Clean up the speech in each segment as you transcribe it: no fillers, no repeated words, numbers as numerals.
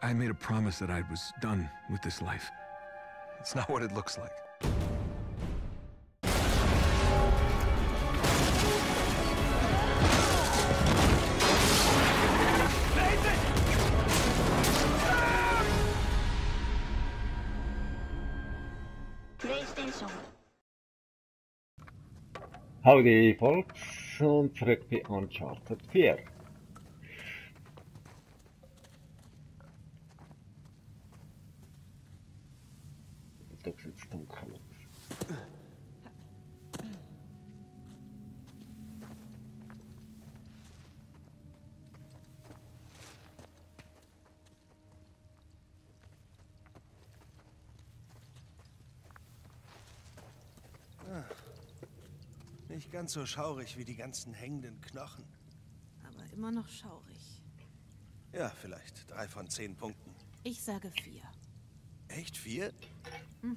I made a promise that I was done with this life. It's not what it looks like. PlayStation. Howdy folks und zurück bei Uncharted 4. Da sieht es dunkel aus. Nicht ganz so schaurig wie die ganzen hängenden Knochen. Aber immer noch schaurig. Ja, vielleicht 3 von 10 Punkten. Ich sage 4. Echt 4? Mhm.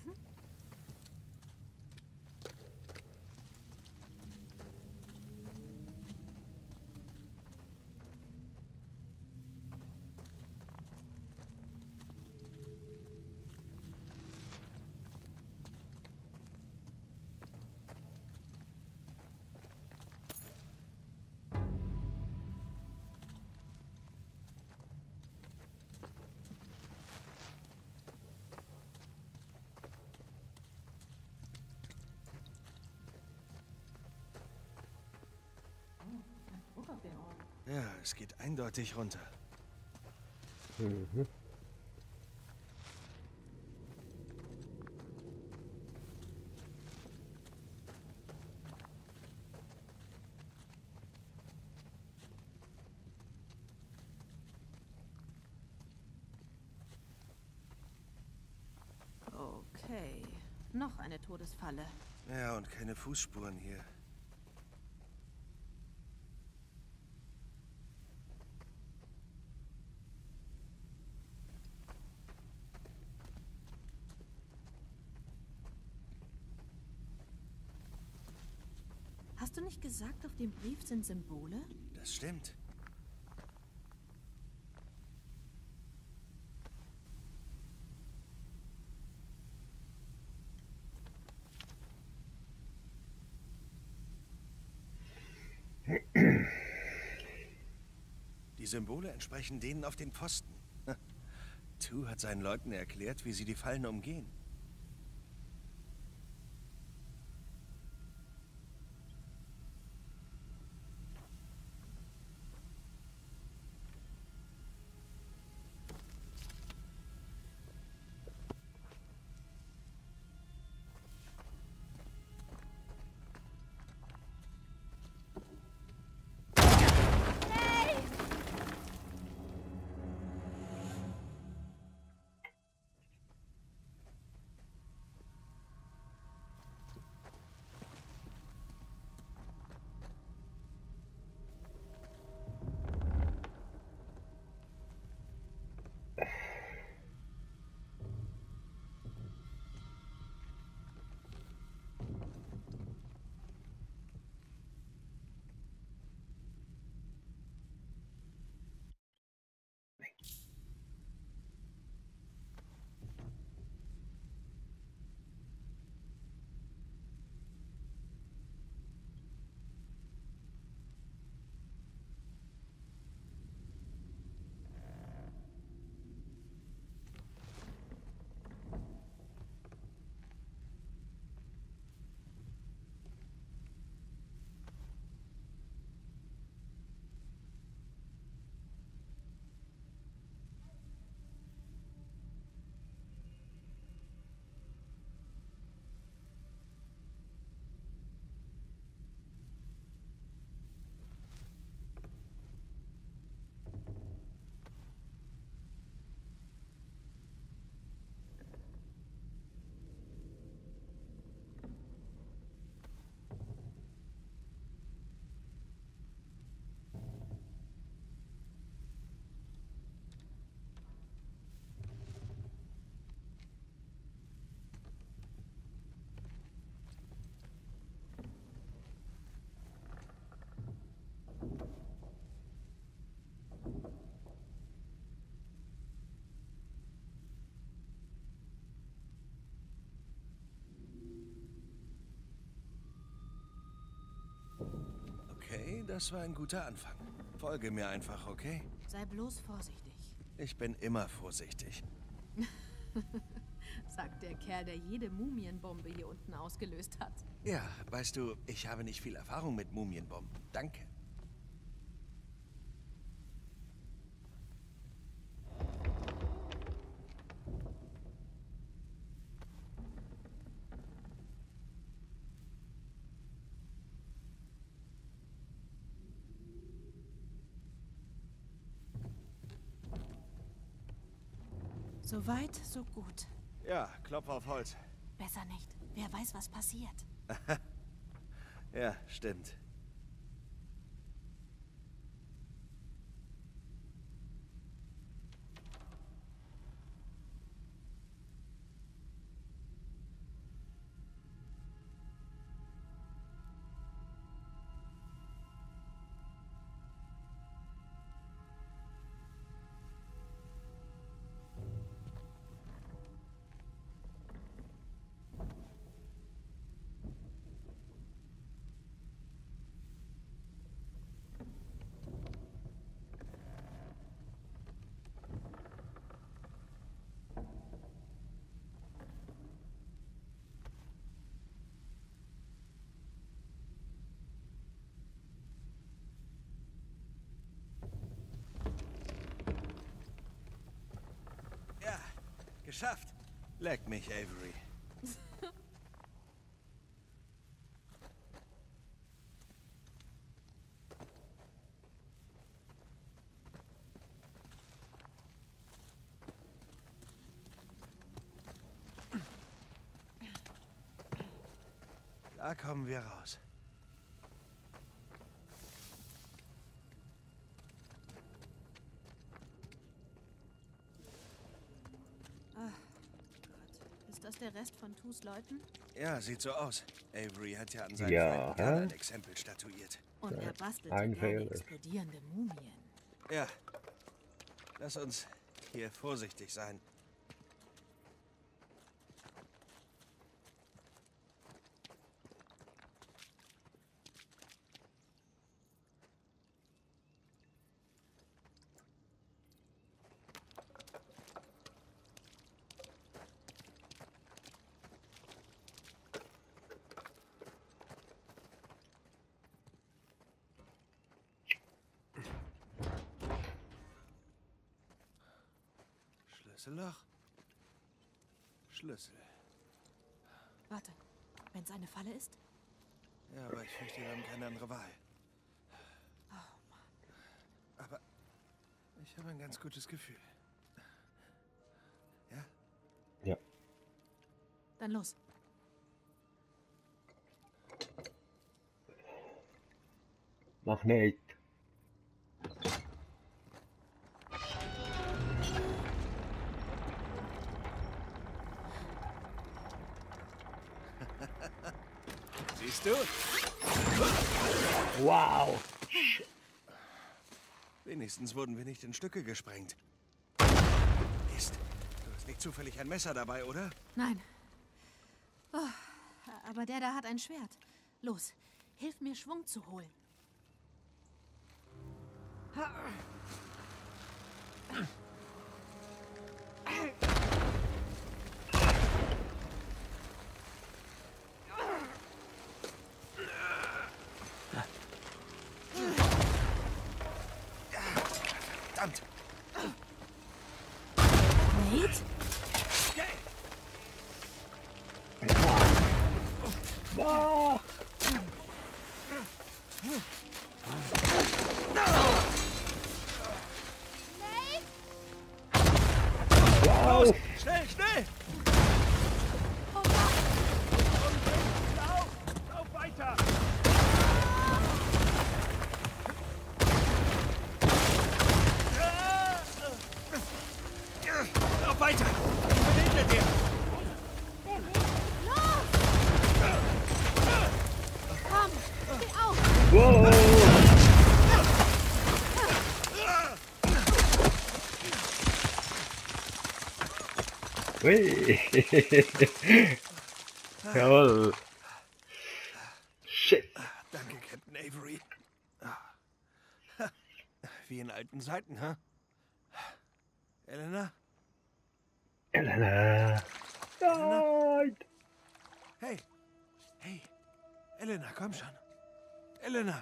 Ja, es geht eindeutig runter. Mhm. Okay. Noch eine Todesfalle. Ja, und keine Fußspuren hier. Hast du nicht gesagt, auf dem Brief sind Symbole? Das stimmt. Die Symbole entsprechen denen auf den Pfosten. Tu hat seinen Leuten erklärt, wie sie die Fallen umgehen. Das war ein guter Anfang. Folge mir einfach, okay? Sei bloß vorsichtig, Ich bin immer vorsichtig. sagt der Kerl, der jede Mumienbombe hier unten ausgelöst hat. Ja, weißt du, ich habe nicht viel Erfahrung mit Mumienbomben. Danke. So weit, so gut. Ja, Klopf auf Holz. Besser nicht. Wer weiß, was passiert. Ja, stimmt. Ja, geschafft. Leck mich, Avery. Da kommen wir raus. Ist das der Rest von Tus Leuten? Ja, sieht so aus. Avery hat ja an seinem Ja, zweiten Kerl hä? ein Exempel statuiert. Und er bastelt ein gerne Fehler. explodierende Mumien. Ja. Lass uns hier vorsichtig sein. Schlüsselloch? Schlüssel. Warte, wenn es eine Falle ist? Ja, aber ich fürchte, wir haben keine andere Wahl. Aber ich habe ein ganz gutes Gefühl. Ja? Ja. Dann los. Magnet. Siehst du? Wow. Wenigstens wurden wir nicht in Stücke gesprengt. Mist. Du hast nicht zufällig ein Messer dabei, oder? Nein. Oh, aber der da hat ein Schwert. Los, hilf mir, Schwung zu holen. Verdammt! Nate? Ah. Wow. Schnell, schnell! Lauf weiter! Lauf weiter! Ich bin hinter dir! Komm, steh auf! Wow. Ui. Jawohl. Shit. Danke, Captain Avery. Ah. Wie in alten Zeiten, hä? Elena? Elena! Nein! Hey! Hey! Elena, komm schon! Elena!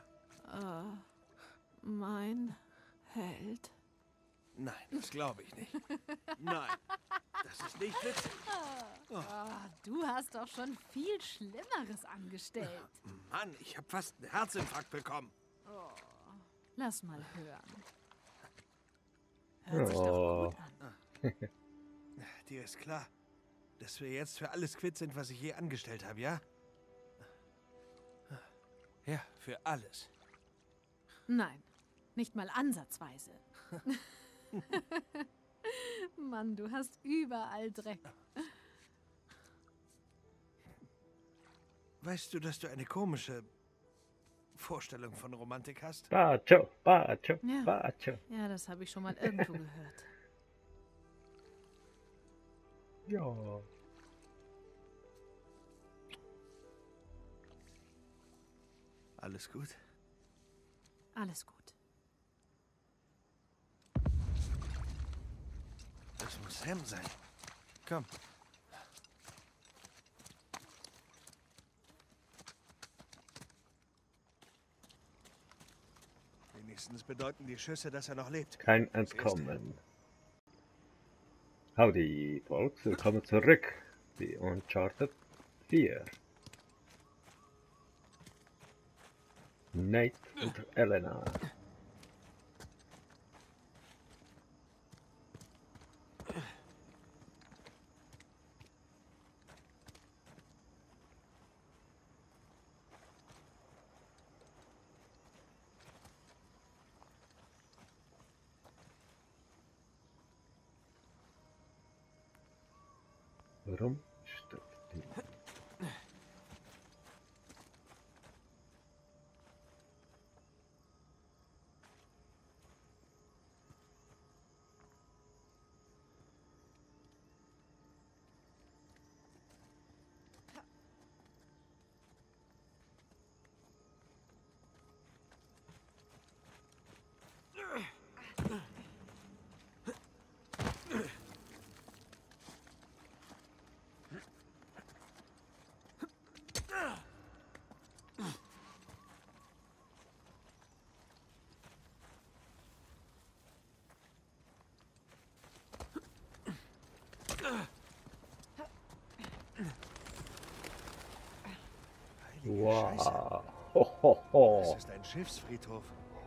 Mein Held. Nein, das glaube ich nicht. Nein, das ist nicht witzig. Du hast doch schon viel Schlimmeres angestellt. Mann, ich habe fast einen Herzinfarkt bekommen. Lass mal hören. Hört sich doch gut an. Dir ist klar, dass wir jetzt für alles quitt sind, was ich je angestellt habe, ja? Ja, für alles. Nein, nicht mal ansatzweise. Mann, du hast überall Dreck. Weißt du, dass du eine komische Vorstellung von Romantik hast? Bacio, Bacio, Ja. Bacio. Ja, das habe ich schon mal irgendwo gehört. Ja. Alles gut? Alles gut. Das muss Sam sein. Komm. Wenigstens bedeuten die Schüsse, dass er noch lebt. Kein Entkommen. Howdy, Folks. Willkommen zurück bei Uncharted 4. Nate und Elena. Warum steht die? Heilige Scheiße. Wow. Ho, ho, ho. Das ist ein Schiffsfriedhof.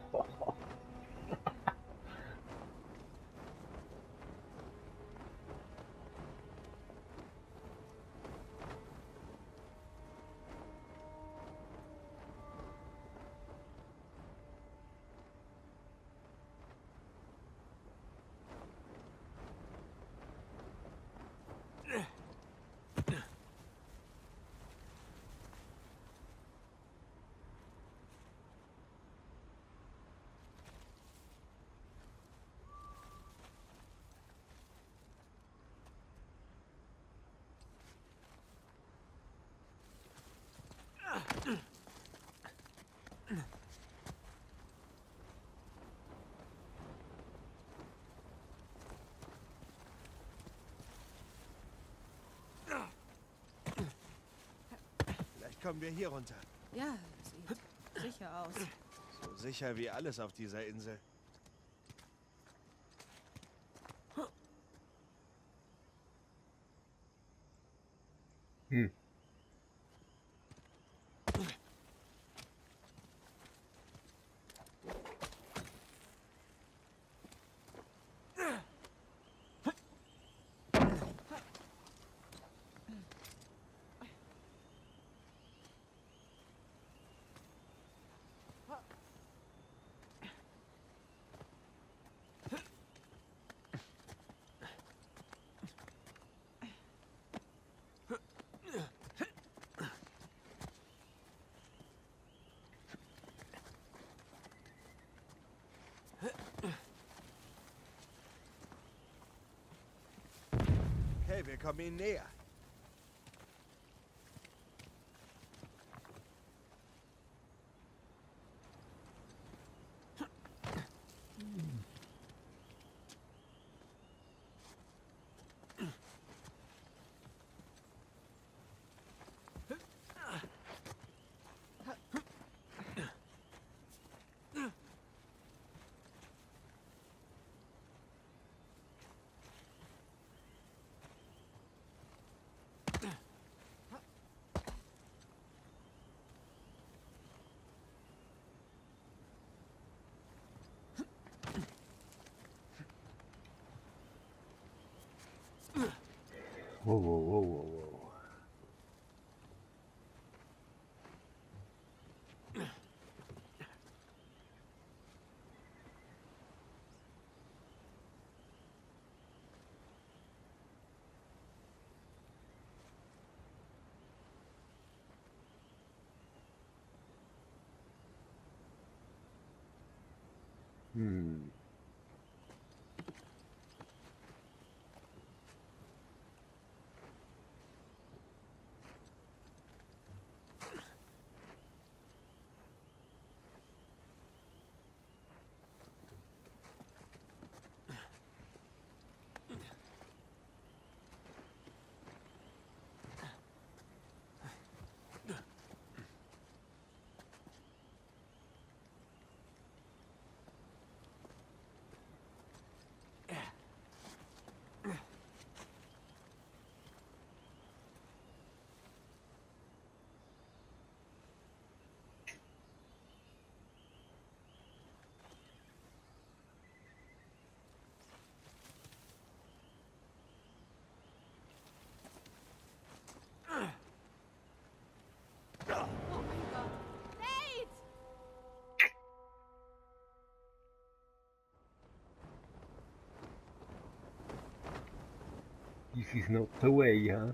Vielleicht kommen wir hier runter. Ja, sieht sicher aus. So sicher wie alles auf dieser Insel. Hm. Okay, wir kommen ihnen näher. Wow, wow, wow, wow, wow. Oh mein Gott. Nate! This is not the way, huh?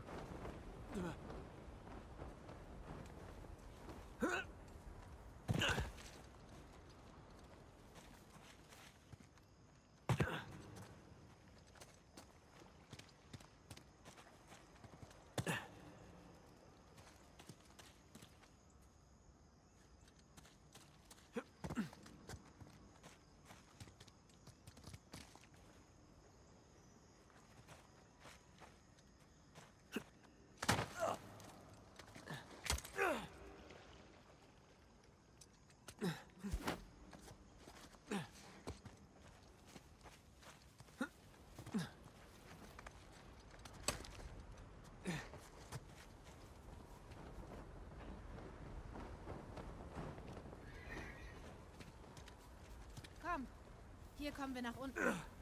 Komm, hier kommen wir nach unten.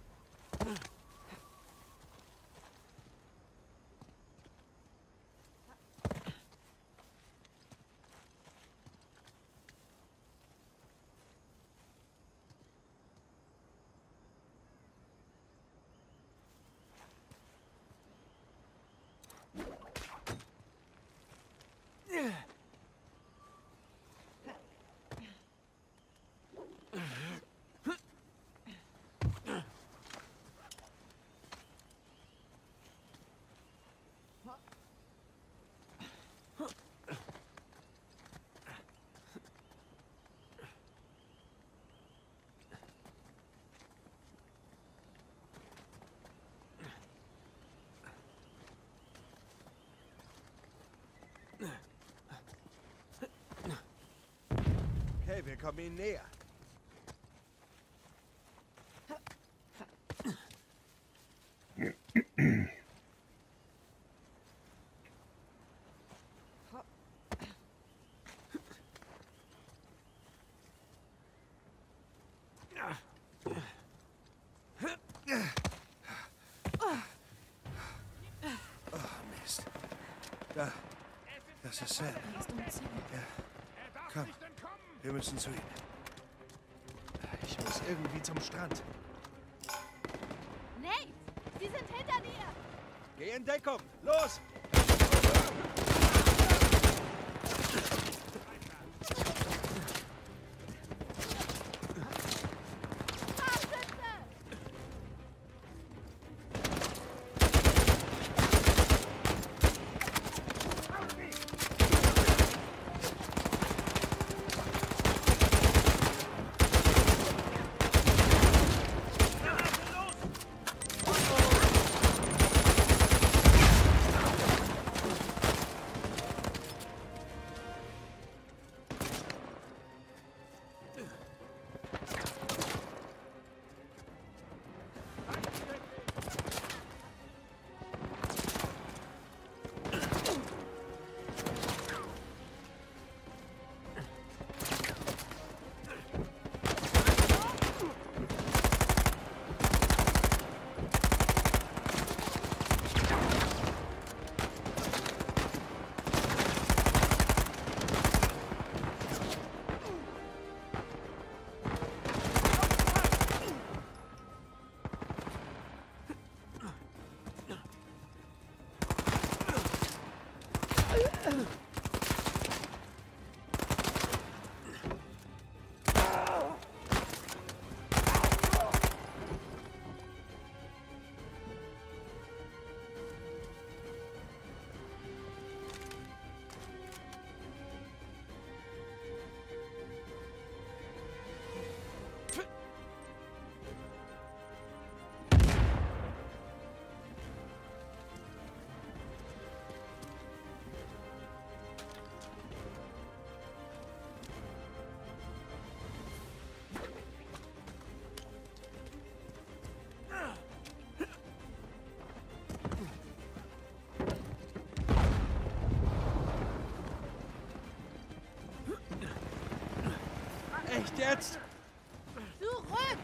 Okay, wir kommen ihnen näher. Oh, Mist. Da. Das ist Sam. Er ist umziehen. Ja. Komm, wir müssen zu ihm. Ich muss irgendwie zum Strand. Nate! Sie sind hinter dir! Geh in Deckung! Los! Echt jetzt? Zurück!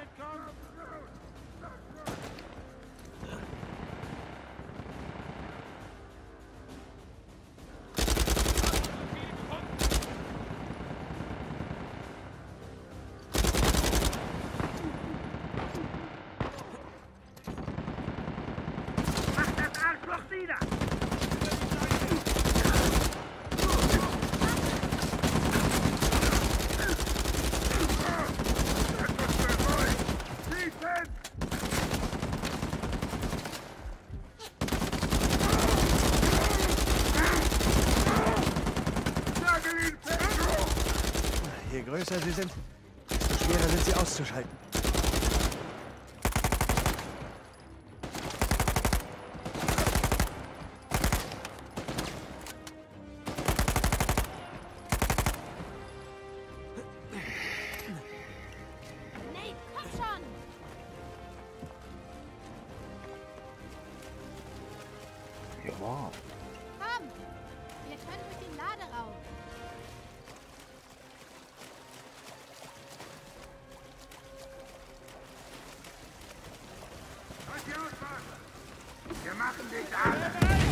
Je größer sie sind, desto schwerer sind sie auszuschalten. Nate, komm schon! Jawohl. Komm! Wir können durch den Laderaum. Wir machen dich alle!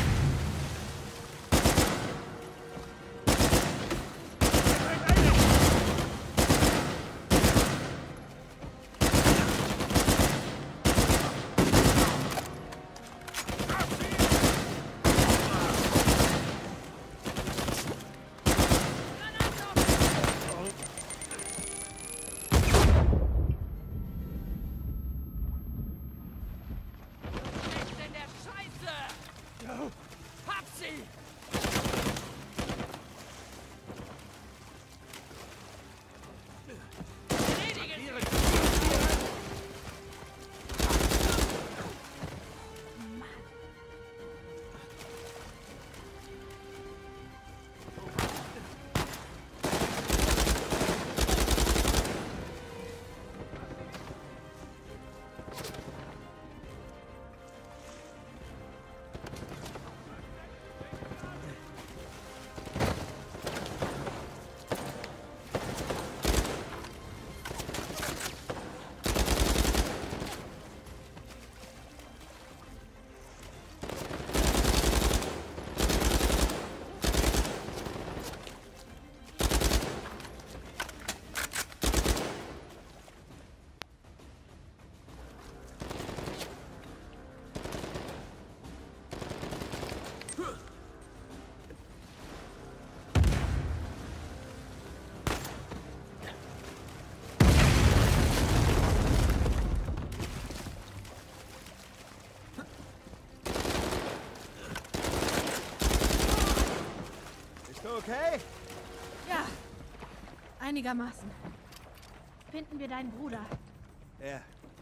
Okay? Ja, einigermaßen. Finden wir deinen Bruder. Ja.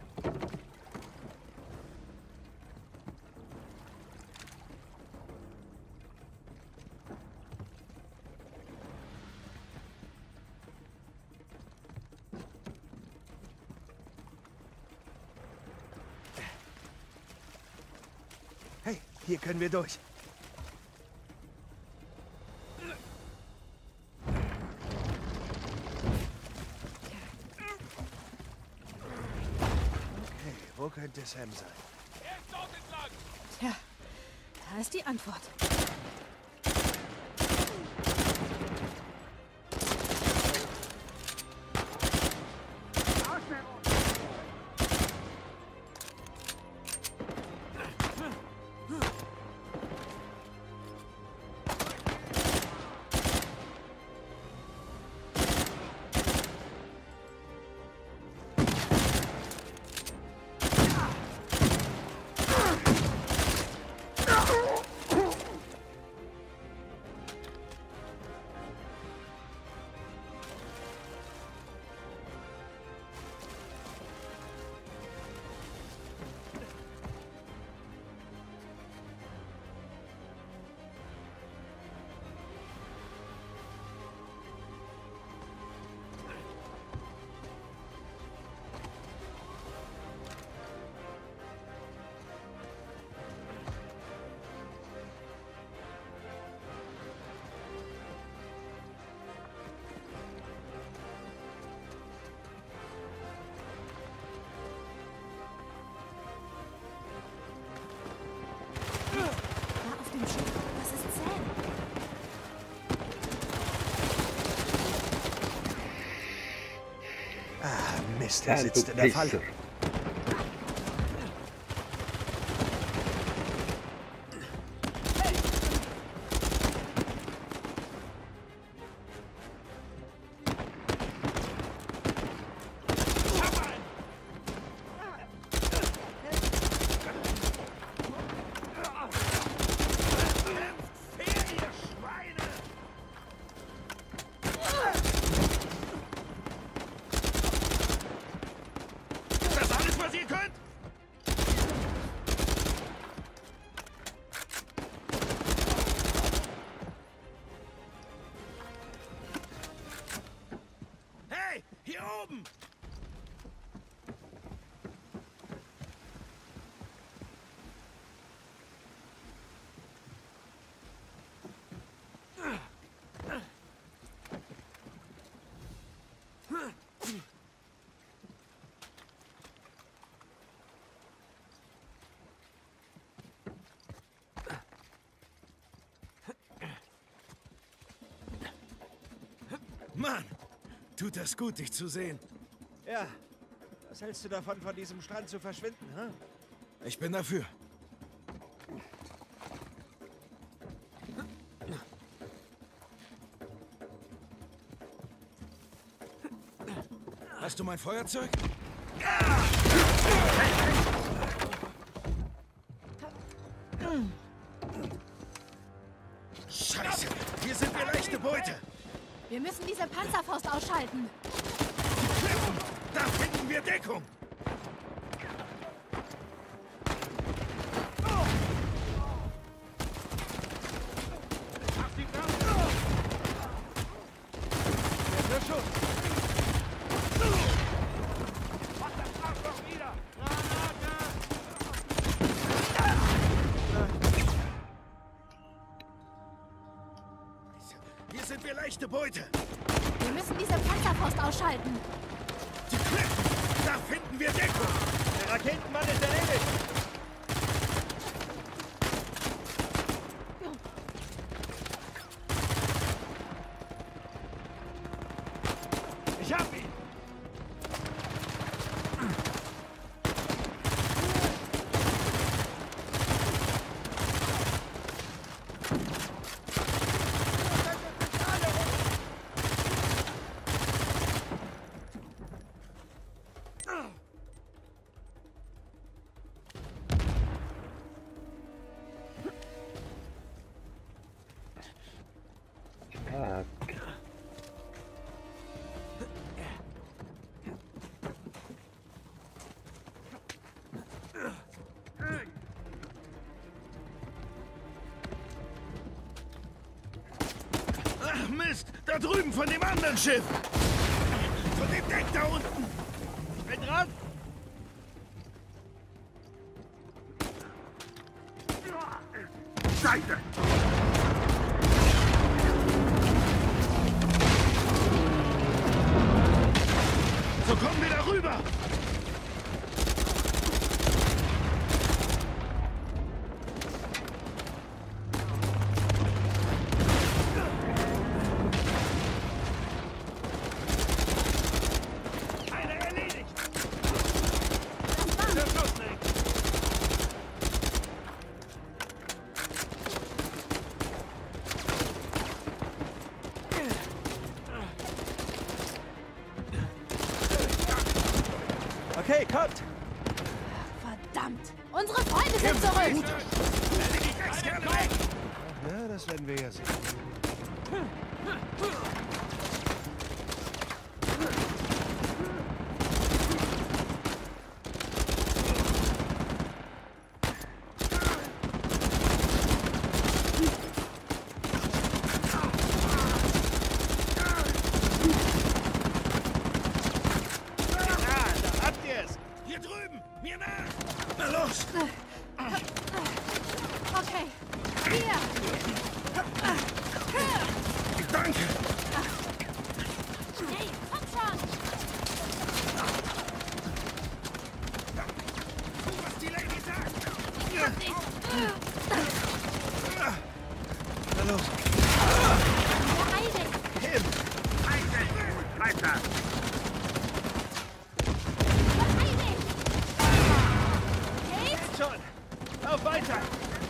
Hey, hier können wir durch. Okay, wo könnte Sam sein? Tja, da ist die Antwort. Mist, er Fan, sitzt du in der Falle. Pisser. Ist das alles, was ihr könnt? Hey, hier oben! Mann, tut das gut, dich zu sehen. Ja, was hältst du davon, von diesem Strand zu verschwinden, hm? Ich bin dafür. Hast du mein Feuerzeug? Scheiße, hier sind wir leichte Beute. Wir müssen diese Panzerfaust ausschalten. Da finden wir Deckung. Hier sind wir leichte Beute. Wir müssen diese Panzerfaust ausschalten. Die Klippen! Da finden wir Deckung! Der Raketenmann ist erledigt! Ich hab ihn! Fuck. Ach Mist! Da drüben von dem anderen Schiff! Von dem Deck da unten! Ich bin dran! Seite! So kommen wir da rüber! Einer erledigt! Der Schussweg! Okay, kommt! Verdammt! Unsere Freunde sind zurück! Erledigt externe weg! Ja, das werden wir ja sehen. Hier drüben! Mir nach! Na los! Okay, hier! Danke! Hey, komm schon! Tu, was die Lady sagt! Na los! Beeil dich! Hin! Weiter! Lauf weiter!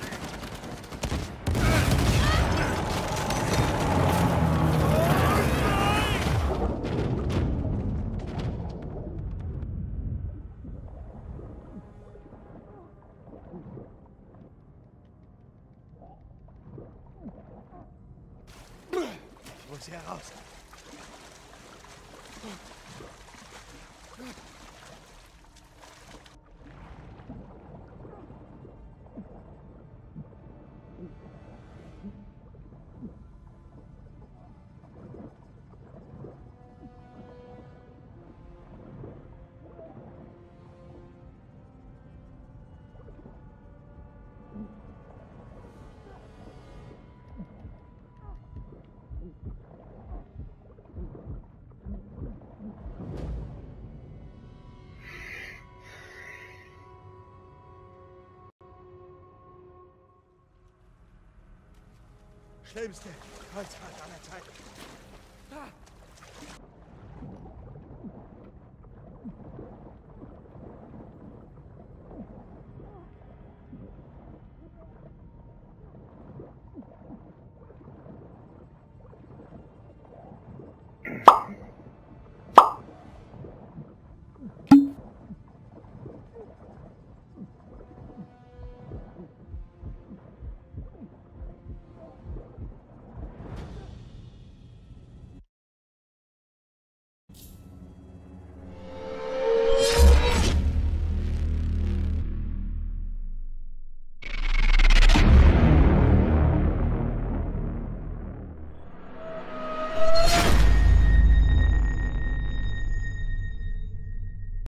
Ich muss hier raus. Schlimmste Kreuzfahrt aller Zeiten.